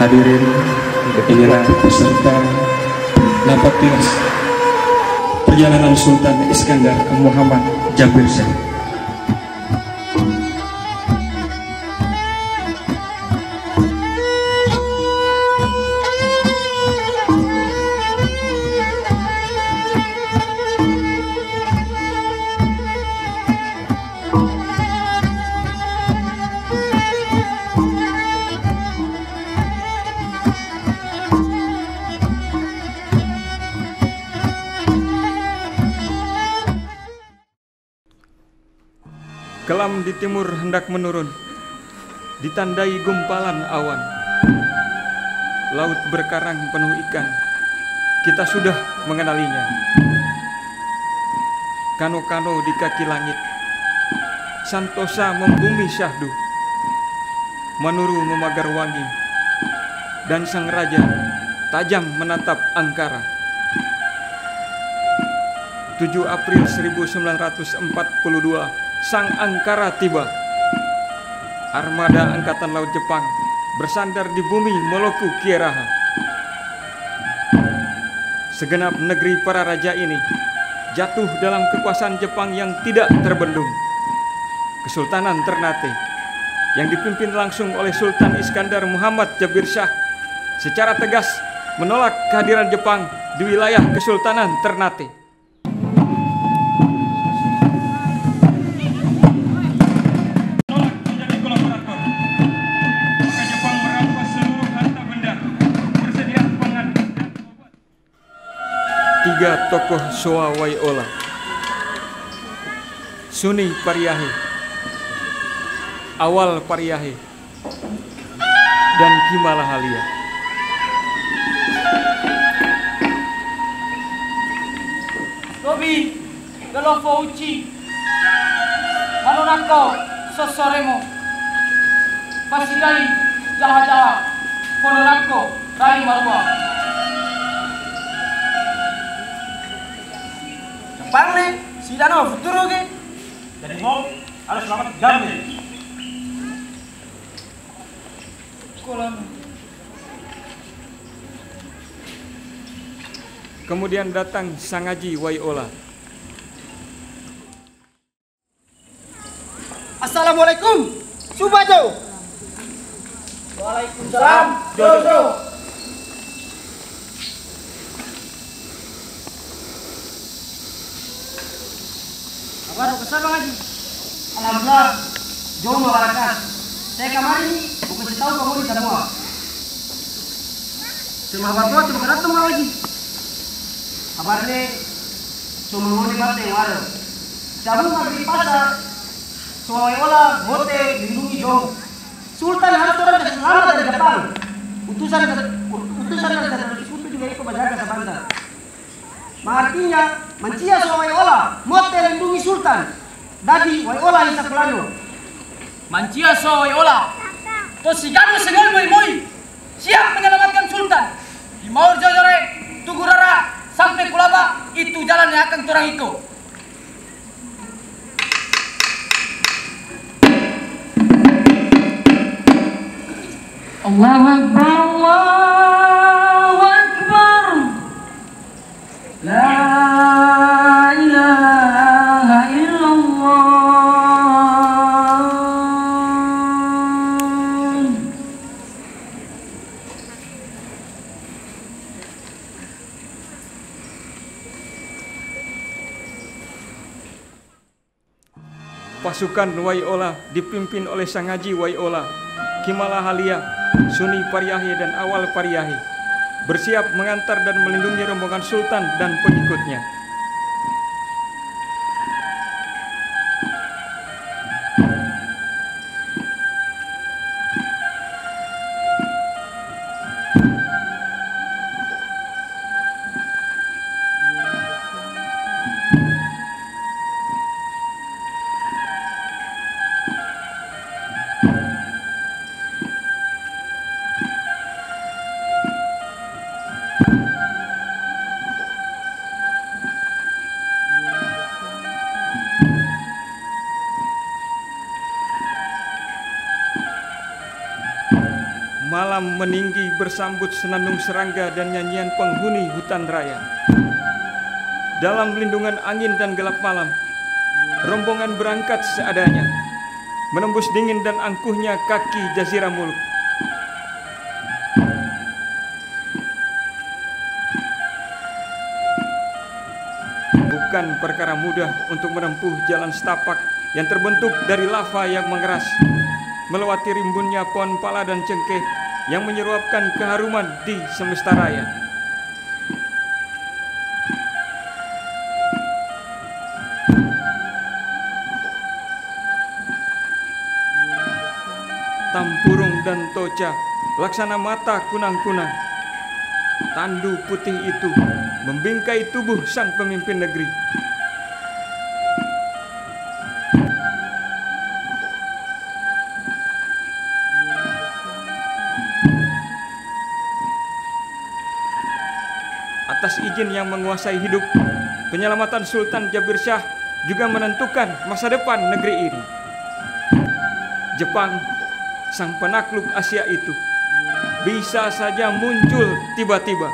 Hadirin, inilah peserta Napaktilas perjalanan Sultan Iskandar Muhammad Jabir Shah. Kelam di timur hendak menurun, ditandai gumpalan awan. Laut berkarang penuh ikan, kita sudah mengenalinya. Kano-kano di kaki langit, Santosa membumi syahdu. Manuru memagar wangi, dan sang raja tajam menatap angkara. 7 April 1942, Sang Angkara tiba. Armada Angkatan Laut Jepang bersandar di bumi Moloku Kieraha. Segenap negeri para raja ini jatuh dalam kekuasaan Jepang yang tidak terbendung. Kesultanan Ternate yang dipimpin langsung oleh Sultan Iskandar Muhammad Jabir Shah secara tegas menolak kehadiran Jepang di wilayah Kesultanan Ternate. Tiga tokoh Showa Waiola, Suni Pariahe, Awal Pariahe, dan Kimala Halia. Robi, Galofo Uchi, Manonako, Sosoremo, Pasigai, Jaha-Jaha, Fononako, Rai Marwa. Pangle, si Dano futuro ke? Jadi mau harus selamat jamnya. Kemudian datang Sangaji Waiola. Assalamualaikum, Subajo. Waalaikumsalam, Jojo. Baru kesal Bang Haji. Alhamdulillah, jauh mewarakas. Saya kemarin bukan tahu kamu di semua. Cuma bapak cuma datang Bang Haji. Kabarnya cuma mau dibaca yang ada. Jamu di pasar. Soalnya bote lindungi jauh. Sultan harus orang yang selamat dari Jepang. Utusan dari Sultan juga ikut menjaga sebentar. Artinya mancia so Waiola mote lindungi Sultan dadi Waiola isa plano Mancia so Waiola to sigano segol moi siap menyelamatkan Sultan di Maur Jojore Tugurara sampai Kulaba. Itu jalan yang akan turang ikut. Allahu Akbar, Allahu Akbar. La ilaha illallah. Pasukan Waiola dipimpin oleh Sangaji Waiola, Kimala Halia, Suni Pariahe, dan Awal Pariahe bersiap mengantar dan melindungi rombongan Sultan dan pengikutnya. malam meninggi bersambut senandung serangga dan nyanyian penghuni hutan raya. Dalam lindungan angin dan gelap malam, rombongan berangkat seadanya, menembus dingin dan angkuhnya kaki Jazirah Mulk. Bukan perkara mudah untuk menempuh jalan setapak yang terbentuk dari lava yang mengeras, melewati rimbunnya pohon pala dan cengkeh yang menyeruapkan keharuman di semesta raya. Tampurung dan Toca, laksana mata kunang-kunang. Tandu putih itu membingkai tubuh sang pemimpin negeri. Atas izin yang menguasai hidup, penyelamatan Sultan Jabir Shah juga menentukan masa depan negeri ini. Jepang, sang penakluk Asia itu, bisa saja muncul tiba-tiba.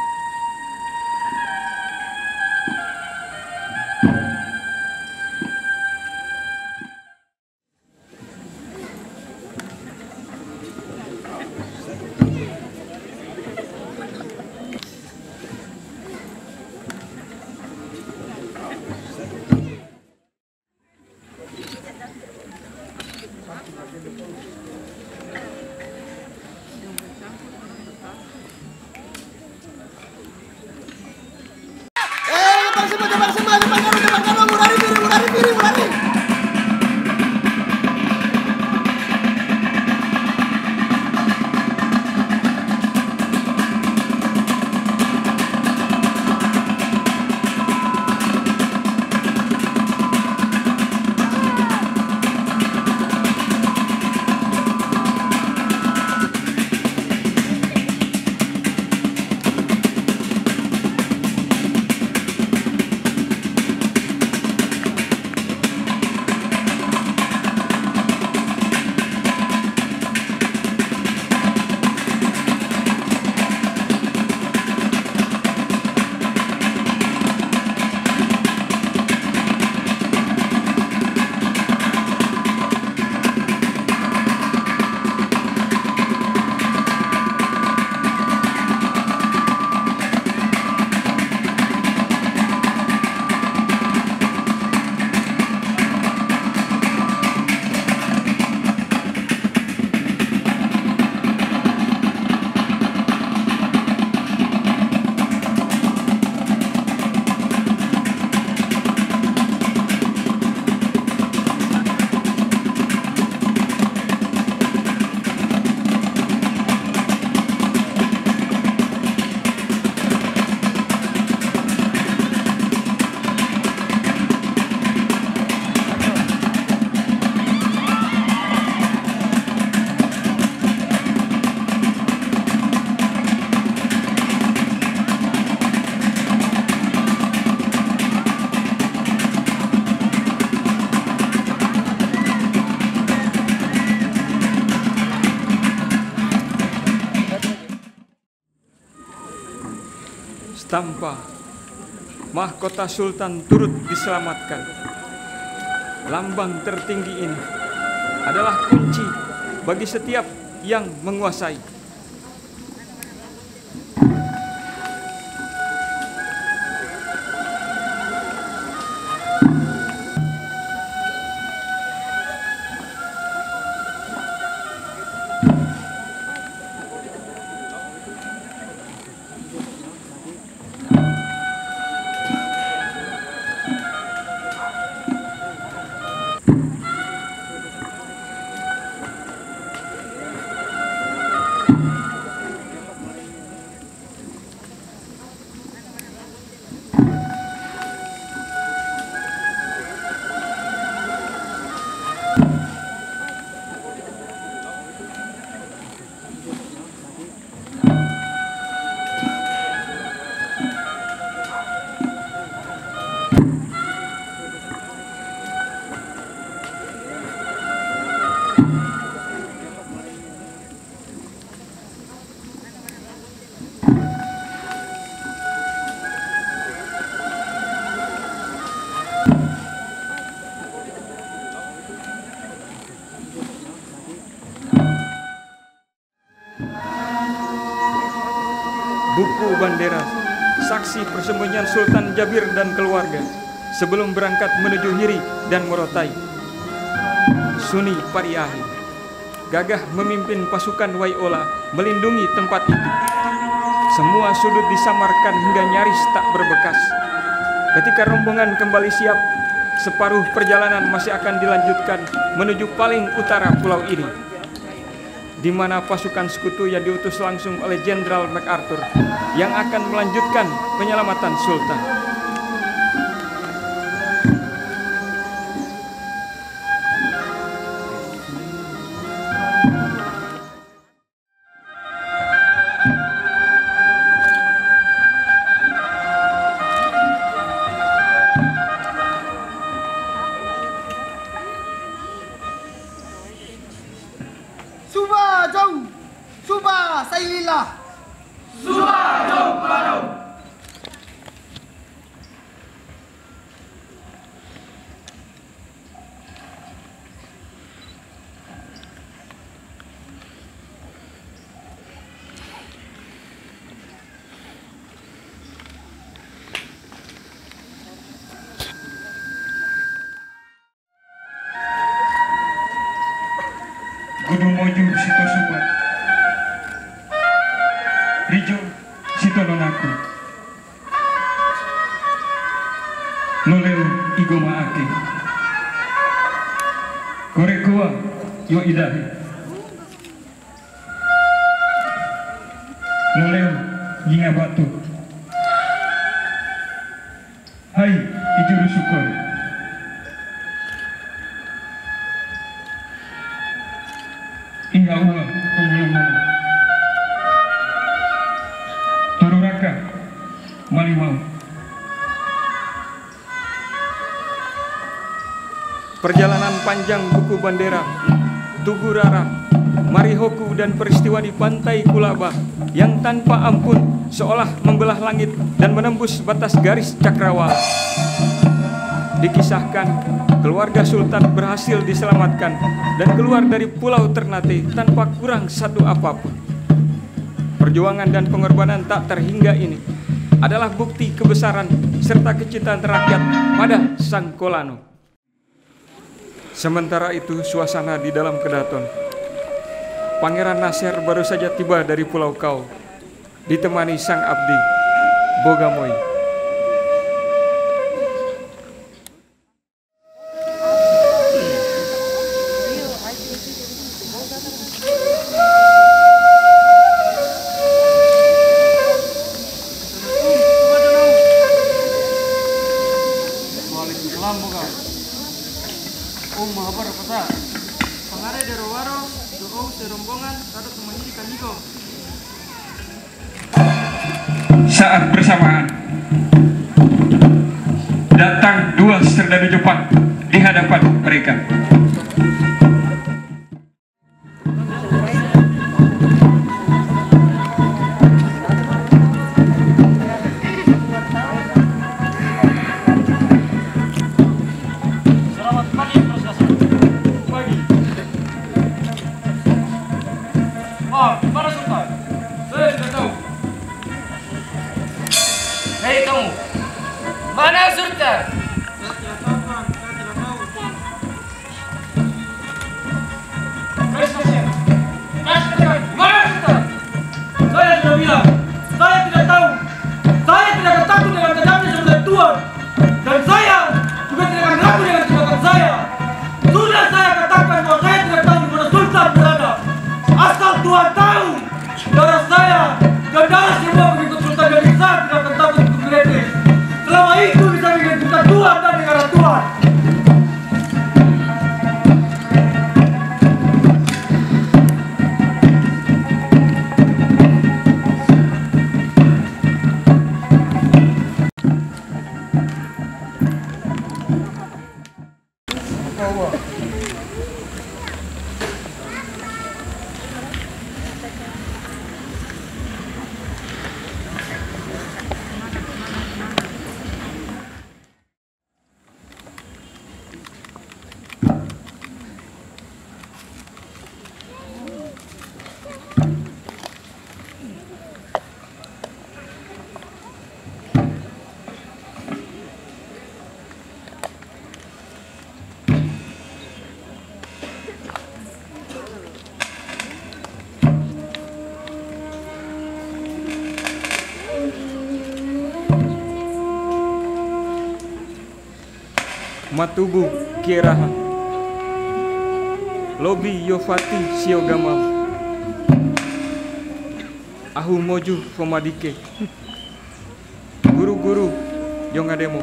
Tanpa mahkota Sultan turut diselamatkan. Lambang tertinggi ini adalah kunci bagi setiap yang menguasai. Buku Bandera, saksi persembunyian Sultan Jabir dan keluarga sebelum berangkat menuju Hiri dan Morotai. Suni Pariahi gagah memimpin pasukan Waiola melindungi tempat itu. Semua sudut disamarkan hingga nyaris tak berbekas. Ketika rombongan kembali siap, separuh perjalanan masih akan dilanjutkan menuju paling utara pulau ini, di mana pasukan sekutu yang diutus langsung oleh Jenderal MacArthur yang akan melanjutkan penyelamatan Sultan. Subah jauh, subah sailillah. Subah jauh pulau. Gunung Moju Sito Suba, Rijo Sito Nonaku, Noleu Igoma Ake, Korekua Yo Idahe, Noleu Yinga Batu, Hai Ijuru Syukur, Inga Ua Pengulungan, Tururaka Malimau. Perjalanan panjang Buku Bandera, Tugurara, Marihoku dan peristiwa di pantai Kulaba yang tanpa ampun seolah membelah langit dan menembus batas garis cakrawala. Dikisahkan keluarga Sultan berhasil diselamatkan dan keluar dari Pulau Ternate tanpa kurang satu apapun. Perjuangan dan pengorbanan tak terhingga ini adalah bukti kebesaran serta kecintaan rakyat pada Sang Kolano. Sementara itu suasana di dalam kedaton. Pangeran Nasir baru saja tiba dari Pulau Kau, ditemani sang abdi, Bogamoy. Saat bersamaan datang dua serdadu Jepang di hadapan mereka. Selamat pagi, pagi. Oh, mana Sultan? Saya tidak tahu. Hei kamu, mana Sultan? Saya tidak tahu, Tuan. Saya tidak tahu. Mana Sultan? Saya sudah bilang, saya tidak tahu. Saya tidak akan takut dengan kejamnya sebagai Tuan. Dan saya juga tidak akan ragu dengan tindakan saya. Sudah saya katakan bahwa saya tidak tahu di mana Sultan berada. Asal Tuan tahu, darah saya dan darah semua pengikut Sultan dari saya tidak akan takut untuk berletes. Selama itu bisa menjadikan Tuan dan negara Tuan. Matubu Kieraha Lobi Yofati Siogamam Ahu Moju Fomadike Guru-guru Yongademo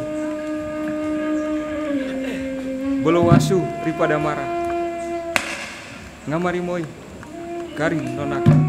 Bolowasu Ripadamara Ngamarimoy Karim Nonak